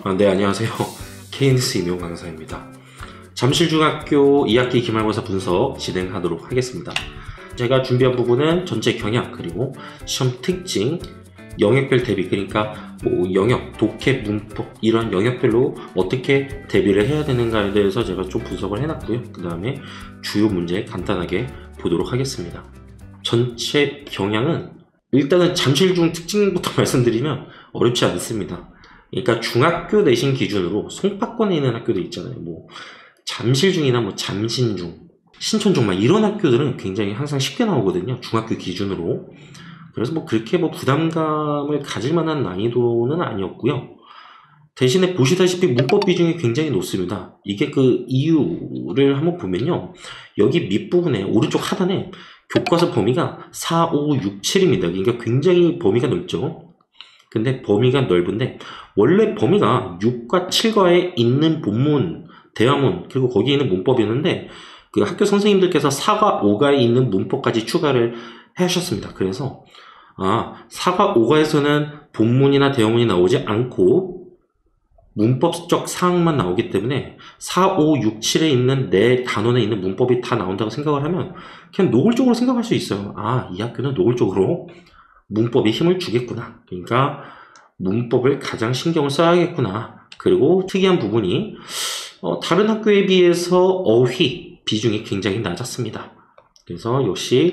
네, 안녕하세요. KNS 임용 강사입니다. 잠실중학교 2학기 기말고사 분석 진행하도록 하겠습니다. 제가 준비한 부분은 전체 경향, 그리고 시험 특징, 영역별 대비, 그러니까 뭐 영역, 독해, 문법 이런 영역별로 어떻게 대비를 해야 되는가에 대해서 제가 좀 분석을 해놨고요. 그 다음에 주요 문제 간단하게 보도록 하겠습니다. 전체 경향은 일단은 잠실중 특징부터 말씀드리면 어렵지 않습니다. 그러니까 중학교 내신 기준으로 송파권에 있는 학교들 있잖아요. 뭐 잠실중이나 뭐 잠신중, 신촌중 막 이런 학교들은 굉장히 항상 쉽게 나오거든요. 중학교 기준으로. 그래서 뭐 그렇게 뭐 부담감을 가질 만한 난이도는 아니었고요. 대신에 보시다시피 문법 비중이 굉장히 높습니다. 이게 그 이유를 한번 보면요. 여기 밑부분에 오른쪽 하단에 교과서 범위가 4, 5, 6, 7입니다. 그러니까 굉장히 범위가 넓죠. 근데 범위가 넓은데 원래 범위가 6과 7과에 있는 본문, 대화문, 그리고 거기에 있는 문법이었는데 그 학교 선생님들께서 4과 5과에 있는 문법까지 추가를 하셨습니다. 그래서 4과 5과에서는 본문이나 대화문이 나오지 않고 문법적 사항만 나오기 때문에 4, 5, 6, 7에 있는 내 단원에 있는 문법이 다 나온다고 생각을 하면 그냥 노골적으로 생각할 수 있어요. 이 학교는 노골적으로 문법에 힘을 주겠구나. 그러니까 문법을 가장 신경을 써야겠구나. 그리고 특이한 부분이 다른 학교에 비해서 어휘 비중이 굉장히 낮았습니다. 그래서 역시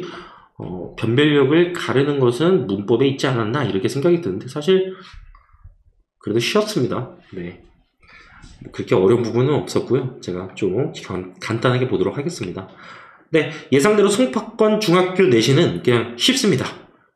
변별력을 가르는 것은 문법에 있지 않았나 이렇게 생각이 드는데 사실 그래도 쉬웠습니다. 네, 그렇게 어려운 부분은 없었고요. 제가 좀 간단하게 보도록 하겠습니다. 네, 예상대로 송파권 중학교 내신은 그냥 쉽습니다.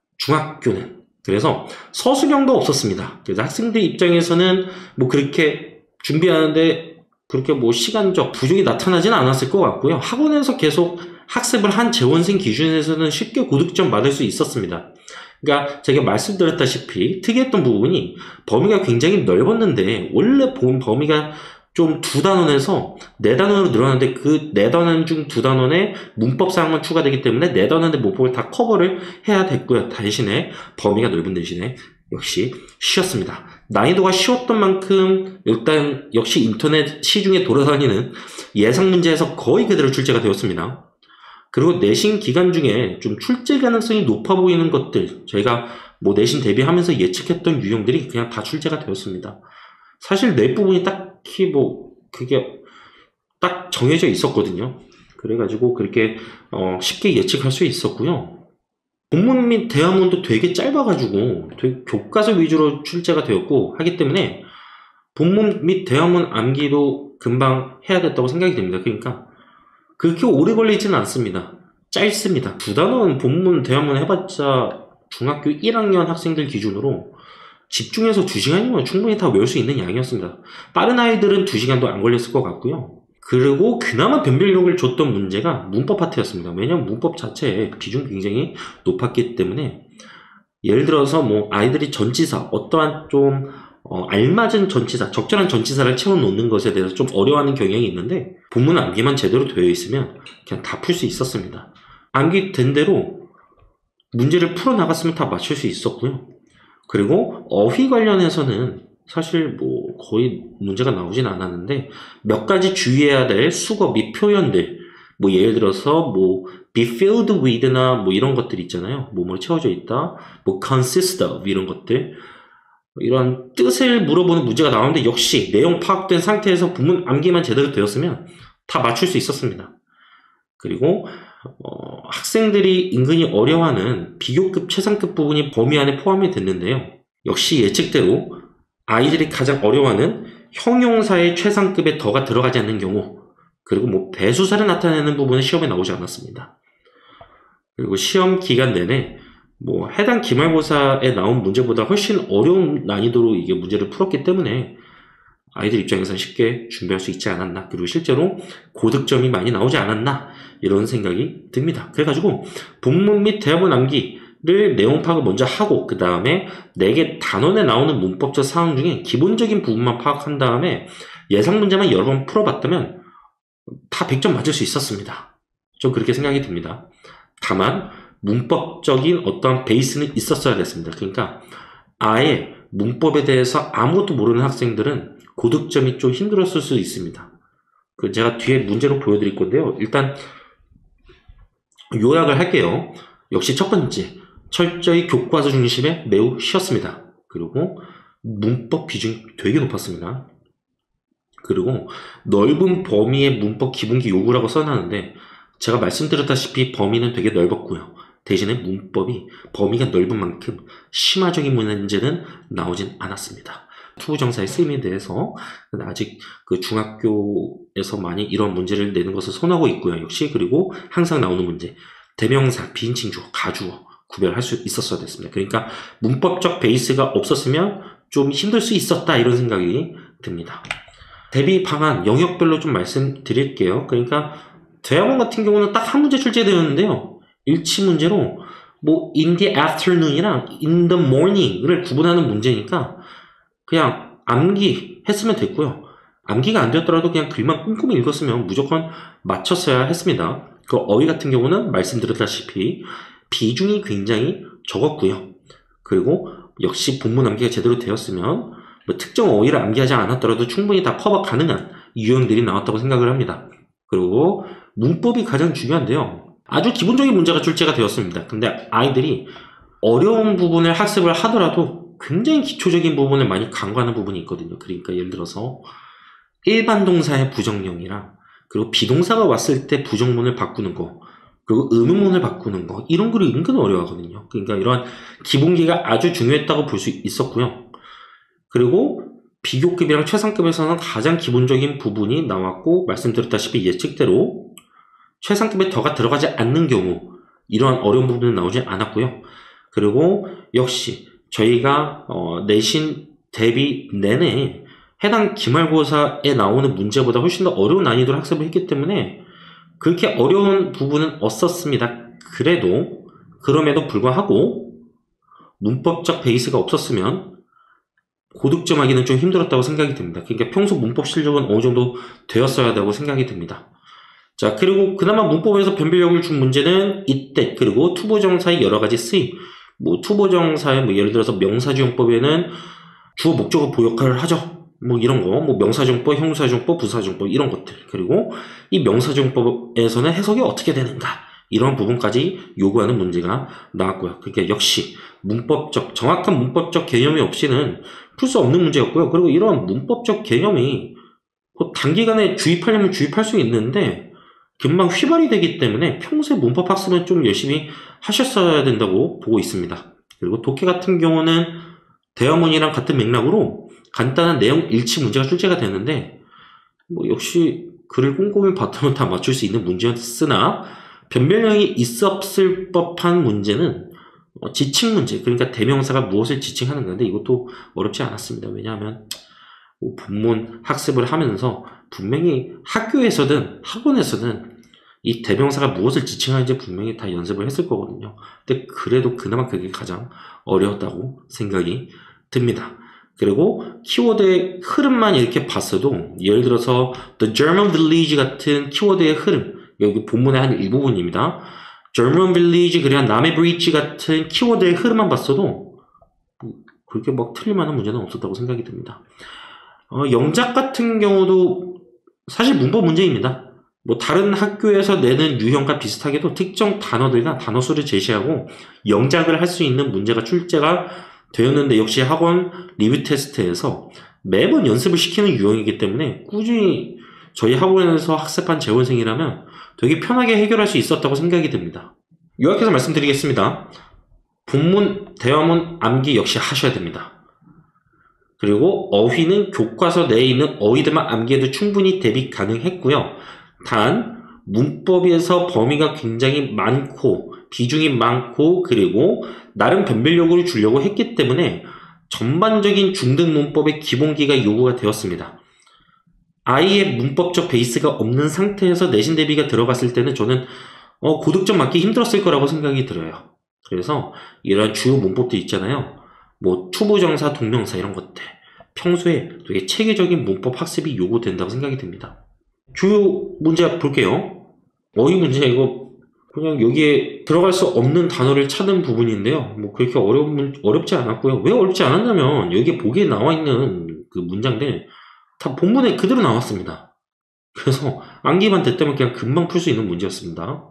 중학교는. 그래서 서술형도 없었습니다. 그래서 학생들 입장에서는 뭐 그렇게 준비하는데 그렇게 뭐 시간적 부족이 나타나지는 않았을 것 같고요. 학원에서 계속 학습을 한 재원생 기준에서는 쉽게 고득점 받을 수 있었습니다. 그러니까 제가 말씀드렸다시피 특이했던 부분이 범위가 굉장히 넓었는데 원래 본 범위가 좀 2단원에서 4단원으로 늘어났는데 그 4단원 중 2단원에 문법 사항만 추가되기 때문에 4단원의 문법을 다 커버를 해야 됐고요. 대신에 범위가 넓은 대신에 역시 쉬웠습니다. 난이도가 쉬웠던 만큼 일단 역시 인터넷 시중에 돌아다니는 예상 문제에서 거의 그대로 출제가 되었습니다. 그리고 내신 기간 중에 좀 출제 가능성이 높아 보이는 것들, 저희가 뭐 내신 대비하면서 예측했던 유형들이 그냥 다 출제가 되었습니다. 사실 내 부분이 딱히 뭐 그게 딱 정해져 있었거든요. 그래가지고 그렇게 쉽게 예측할 수 있었고요. 본문 및 대화문도 되게 짧아가지고 되게 교과서 위주로 출제가 되었고 하기 때문에 본문 및 대화문 암기도 금방 해야 됐다고 생각이 됩니다. 그러니까 그렇게 오래 걸리지는 않습니다. 짧습니다. 2단원 본문 대화문 해봤자 중학교 1학년 학생들 기준으로 집중해서 2시간이면 충분히 다 외울 수 있는 양이었습니다. 빠른 아이들은 2시간도 안 걸렸을 것 같고요. 그리고 그나마 변별력을 줬던 문제가 문법 파트였습니다. 왜냐면 문법 자체에 비중이 굉장히 높았기 때문에 예를 들어서 뭐 아이들이 전치사, 어떠한 좀 알맞은 전치사, 적절한 전치사를 채워놓는 것에 대해서 좀 어려워하는 경향이 있는데 본문 암기만 제대로 되어 있으면 그냥 다 풀 수 있었습니다. 암기된 대로 문제를 풀어나갔으면 다 맞출 수 있었고요. 그리고 어휘 관련해서는 사실 뭐 거의 문제가 나오진 않았는데 몇 가지 주의해야 될 수거 및 표현들, 뭐 예를 들어서 뭐 be filled with나 뭐 이런 것들 있잖아요. 뭐뭐 채워져 있다, 뭐 consist of 이런 것들, 이런 뜻을 물어보는 문제가 나오는데 역시 내용 파악된 상태에서 본문 암기만 제대로 되었으면 다 맞출 수 있었습니다. 그리고 학생들이 은근히 어려워하는 비교급 최상급 부분이 범위 안에 포함이 됐는데요. 역시 예측대로 아이들이 가장 어려워하는 형용사의 최상급에 더가 들어가지 않는 경우, 그리고 뭐 배수사를 나타내는 부분은 시험에 나오지 않았습니다. 그리고 시험 기간 내내 뭐 해당 기말고사에 나온 문제보다 훨씬 어려운 난이도로 이게 문제를 풀었기 때문에 아이들 입장에서는 쉽게 준비할 수 있지 않았나, 그리고 실제로 고득점이 많이 나오지 않았나 이런 생각이 듭니다. 그래가지고 본문 및 대화문 암기를 내용 파악을 먼저 하고 그 다음에 4개 단원에 나오는 문법적 사항 중에 기본적인 부분만 파악한 다음에 예상 문제만 여러 번 풀어봤다면 다 100점 맞을 수 있었습니다. 좀 그렇게 생각이 듭니다. 다만 문법적인 어떤 베이스는 있었어야 됐습니다. 그러니까 아예 문법에 대해서 아무것도 모르는 학생들은 고득점이 좀 힘들었을 수 있습니다. 제가 뒤에 문제로 보여드릴 건데요. 일단 요약을 할게요. 역시 첫 번째, 철저히 교과서 중심에 매우 쉬웠습니다. 그리고 문법 비중이 되게 높았습니다. 그리고 넓은 범위의 문법 기본기 요구라고 써놨는데 제가 말씀드렸다시피 범위는 되게 넓었고요. 대신에 문법이 범위가 넓은 만큼 심화적인 문제는 나오진 않았습니다. 투부정사의 쓰임에 대해서 아직 그 중학교에서 많이 이런 문제를 내는 것을 선호하고 있고요. 역시 그리고 항상 나오는 문제, 대명사, 비인칭 주어, 가주어 구별할 수 있었어야 됐습니다. 그러니까 문법적 베이스가 없었으면 좀 힘들 수 있었다 이런 생각이 듭니다. 대비 방안, 영역별로 좀 말씀드릴게요. 그러니까 대학원 같은 경우는 딱 한 문제 출제되었는데요. 일치 문제로 뭐 in the afternoon이랑 in the morning을 구분하는 문제니까 그냥 암기 했으면 됐고요. 암기가 안 되었더라도 그냥 글만 꼼꼼히 읽었으면 무조건 맞췄어야 했습니다. 그 어휘 같은 경우는 말씀드렸다시피 비중이 굉장히 적었고요. 그리고 역시 본문 암기가 제대로 되었으면 뭐 특정 어휘를 암기하지 않았더라도 충분히 다 커버 가능한 유형들이 나왔다고 생각을 합니다. 그리고 문법이 가장 중요한데요. 아주 기본적인 문제가 출제가 되었습니다. 근데 아이들이 어려운 부분을 학습을 하더라도 굉장히 기초적인 부분을 많이 간과하는 부분이 있거든요. 그러니까 예를 들어서 일반 동사의 부정형이랑 그리고 비동사가 왔을 때 부정문을 바꾸는 거, 그리고 의문문을 바꾸는 거, 이런 거를 은근 어려워하거든요. 그러니까 이러한 기본기가 아주 중요했다고 볼 수 있었고요. 그리고 비교급이랑 최상급에서는 가장 기본적인 부분이 나왔고, 말씀드렸다시피 예측대로 최상급에 더가 들어가지 않는 경우 이러한 어려운 부분은 나오지 않았고요. 그리고 역시 저희가 내신 대비 내내 해당 기말고사에 나오는 문제보다 훨씬 더 어려운 난이도를 학습을 했기 때문에 그렇게 어려운 부분은 없었습니다. 그럼에도 불구하고 문법적 베이스가 없었으면 고득점하기는 좀 힘들었다고 생각이 듭니다. 그러니까 평소 문법 실력은 어느 정도 되었어야 되고 생각이 듭니다. 자, 그리고 그나마 문법에서 변별력을 준 문제는 이때, 그리고 투부정사의 여러 가지 쓰임. 뭐 투부정사의 뭐 예를 들어서 명사지용법에는 주어 목적어 보역할을 하죠. 뭐 이런 거, 뭐 명사지용법, 형사지용법, 부사지용법 이런 것들. 그리고 이 명사지용법에서는 해석이 어떻게 되는가, 이런 부분까지 요구하는 문제가 나왔고요. 그러니까 역시 정확한 문법적 개념이 없이는 풀 수 없는 문제였고요. 그리고 이런 문법적 개념이 단기간에 주입하려면 주입할 수 있는데 금방 휘발이 되기 때문에 평소에 문법 학습은 좀 열심히 하셨어야 된다고 보고 있습니다. 그리고 독해 같은 경우는 대화문이랑 같은 맥락으로 간단한 내용 일치 문제가 출제가 되는데 뭐 역시 글을 꼼꼼히 봤다면 다 맞출 수 있는 문제였으나 변별력이 있었을 법한 문제는 지칭 문제, 그러니까 대명사가 무엇을 지칭하는 건데 이것도 어렵지 않았습니다. 왜냐하면 본문 학습을 하면서 분명히 학교에서든 학원에서든 이 대명사가 무엇을 지칭하는지 분명히 다 연습을 했을 거거든요. 근데 그래도 그나마 그게 가장 어려웠다고 생각이 듭니다. 그리고 키워드의 흐름만 이렇게 봤어도 예를 들어서 The German Village 같은 키워드의 흐름, 여기 본문의 한 일부분입니다. German Village, 그리고 남의 브릿지 같은 키워드의 흐름만 봤어도 그렇게 막 틀릴 만한 문제는 없었다고 생각이 듭니다. 영작 같은 경우도 사실 문법 문제입니다. 뭐 다른 학교에서 내는 유형과 비슷하게도 특정 단어들과 단어수를 제시하고 영작을 할 수 있는 문제가 출제가 되었는데 역시 학원 리뷰 테스트에서 매번 연습을 시키는 유형이기 때문에 꾸준히 저희 학원에서 학습한 재원생이라면 되게 편하게 해결할 수 있었다고 생각이 듭니다. 요약해서 말씀드리겠습니다. 본문, 대화문, 암기 역시 하셔야 됩니다. 그리고 어휘는 교과서 내에 있는 어휘들만 암기해도 충분히 대비 가능했고요. 단 문법에서 범위가 굉장히 많고 비중이 많고 그리고 나름 변별력을 주려고 했기 때문에 전반적인 중등 문법의 기본기가 요구가 되었습니다. 아예 문법적 베이스가 없는 상태에서 내신 대비가 들어갔을 때는 저는 고득점 맞기 힘들었을 거라고 생각이 들어요. 그래서 이런 주요 문법도 있잖아요. 뭐 투부정사, 동명사 이런 것들 평소에 되게 체계적인 문법 학습이 요구된다고 생각이 듭니다. 주요 문제 볼게요. 어휘 문제 이거 그냥 여기에 들어갈 수 없는 단어를 찾은 부분인데요. 뭐 그렇게 어렵지 않았고요. 왜 어렵지 않았냐면 여기 보기에 나와 있는 그 문장들 다 본문에 그대로 나왔습니다. 그래서 암기만 됐다면 그냥 금방 풀 수 있는 문제였습니다.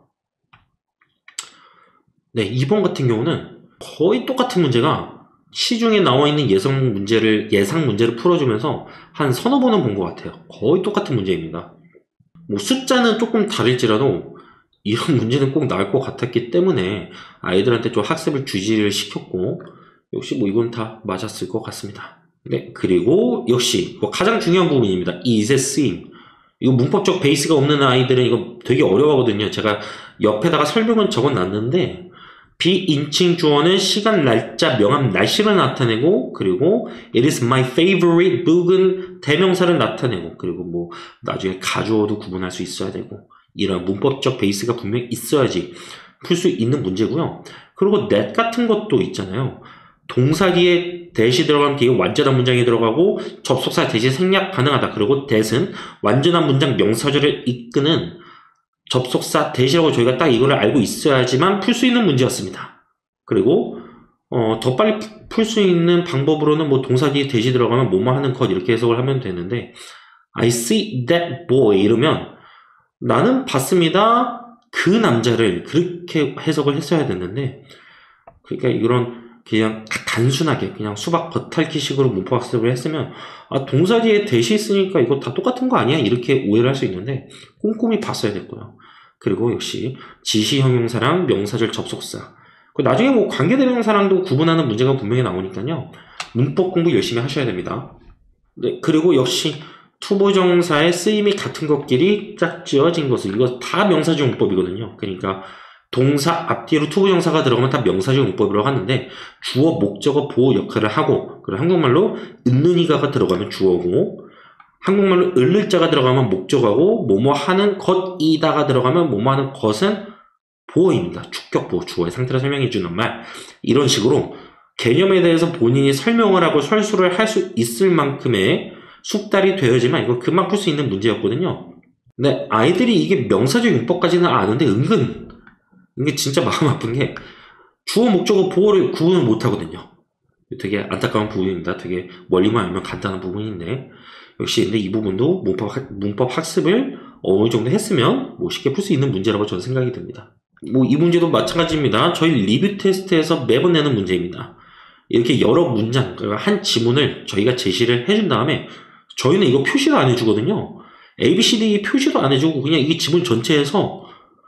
네, 2번 같은 경우는 거의 똑같은 문제가 시중에 나와 있는 예상 문제를 풀어주면서 한 서너 번은 본 것 같아요. 거의 똑같은 문제입니다. 뭐 숫자는 조금 다를지라도 이런 문제는 꼭 나올 것 같았기 때문에 아이들한테 좀 학습을 주지를 시켰고, 역시 뭐 이건 다 맞았을 것 같습니다. 네, 그리고 역시 뭐 가장 중요한 부분입니다. is, seem. 이거 문법적 베이스가 없는 아이들은 이거 되게 어려워하거든요. 제가 옆에다가 설명은 적어놨는데, 비인칭 주어는 시간, 날짜, 명암, 날씨를 나타내고, 그리고 it is my favorite book은 대명사를 나타내고, 그리고 뭐 나중에 가주어도 구분할 수 있어야 되고, 이런 문법적 베이스가 분명히 있어야지 풀 수 있는 문제고요. 그리고 that 같은 것도 있잖아요. 동사 뒤에 that이 들어가면 뒤에 완전한 문장이 들어가고 접속사 대신 생략 가능하다. 그리고 that은 완전한 문장 명사절을 이끄는 접속사 that이라고 저희가 딱 이거를 알고 있어야지만 풀 수 있는 문제였습니다. 그리고 더 빨리 풀 수 있는 방법으로는 뭐 동사 뒤에 that이 들어가면 뭐뭐 하는 것 이렇게 해석을 하면 되는데, I see that boy 이러면 나는 봤습니다. 그 남자를 그렇게 해석을 했어야 됐는데, 그러니까 이런 그냥 단순하게 그냥 수박 겉핥기식으로 문법 학습을 했으면 동사 뒤에 that이 있으니까 이거 다 똑같은 거 아니야? 이렇게 오해를 할 수 있는데 꼼꼼히 봤어야 됐고요. 그리고 역시 지시 형용사랑 명사절 접속사, 나중에 뭐 관계대명사랑도 구분하는 문제가 분명히 나오니까요. 문법 공부 열심히 하셔야 됩니다. 네, 그리고 역시 투부정사의 쓰임이 같은 것끼리 짝 지어진 것을, 이거 다 명사절 용법이거든요. 그러니까 동사 앞뒤로 투부정사가 들어가면 다 명사절 용법이라고 하는데, 주어, 목적어, 보호 역할을 하고, 그리고 한국말로 은는이가가 들어가면 주어고, 한국말로 을을자가 들어가면 목적어고, 뭐뭐 하는 것이다가 들어가면 뭐뭐 하는 것은 보호입니다. 축격보호, 주어의 상태를 설명해주는 말. 이런 식으로 개념에 대해서 본인이 설명을 하고 설수를 할 수 있을 만큼의 숙달이 되어야지만 이거 금방 풀 수 있는 문제였거든요. 근데 아이들이 이게 명사적 용법까지는 아는데 은근 이게 진짜 마음 아픈 게 주어, 목적어, 보호를 구분을 못하거든요. 되게 안타까운 부분입니다. 되게 멀리만 알면 간단한 부분인데, 역시 근데 이 부분도 문법 학습을 어느 정도 했으면 뭐 쉽게 풀 수 있는 문제라고 저는 생각이 듭니다. 뭐 이 문제도 마찬가지입니다. 저희 리뷰 테스트에서 매번 내는 문제입니다. 이렇게 여러 문장, 한 지문을 저희가 제시를 해준 다음에 저희는 이거 표시도 안 해주거든요. ABCD 표시도 안 해주고 그냥 이 지문 전체에서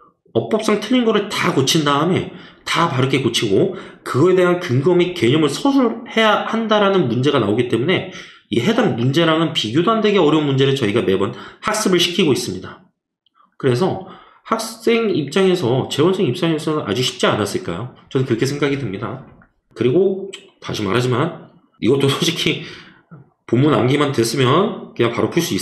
어법상 틀린 거를 다 고친 다음에 다 바르게 고치고 그거에 대한 근거 및 개념을 서술해야 한다라는 문제가 나오기 때문에 이 해당 문제랑은 비교도 안 되게 어려운 문제를 저희가 매번 학습을 시키고 있습니다. 그래서 학생 입장에서, 재원생 입장에서는 아주 쉽지 않았을까요? 저는 그렇게 생각이 듭니다. 그리고 다시 말하지만 이것도 솔직히 본문 암기만 됐으면 그냥 바로 풀 수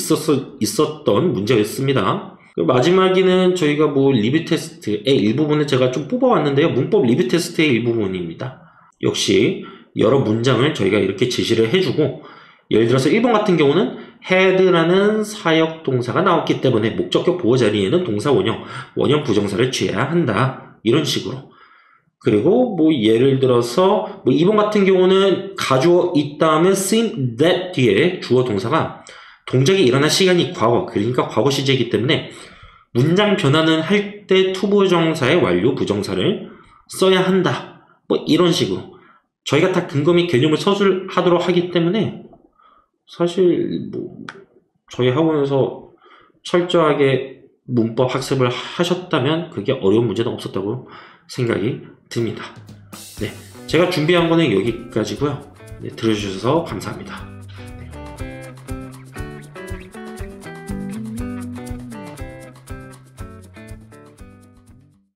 있었던 문제였습니다. 마지막에는 저희가 뭐 리뷰 테스트의 일부분을 제가 좀 뽑아왔는데요. 문법 리뷰 테스트의 일부분입니다. 역시 여러 문장을 저희가 이렇게 제시를 해주고, 예를 들어서 1번 같은 경우는 had라는 사역 동사가 나왔기 때문에 목적격 보호 자리에는 동사 원형 부정사를 취해야 한다. 이런 식으로. 그리고 뭐 예를 들어서 뭐 2번 같은 경우는 가주어 있다 하면 seen that 뒤에 주어 동사가 동작이 일어난 시간이 과거, 그러니까 과거 시제이기 때문에 문장 변화는 할 때 투부정사의 완료 부정사를 써야 한다. 뭐 이런 식으로 저희가 다 근거 및 개념을 서술하도록 하기 때문에 사실 뭐 저희 학원에서 철저하게 문법 학습을 하셨다면 그게 어려운 문제는 없었다고 생각이 듭니다. 네, 제가 준비한 거는 여기까지고요. 네, 들어주셔서 감사합니다.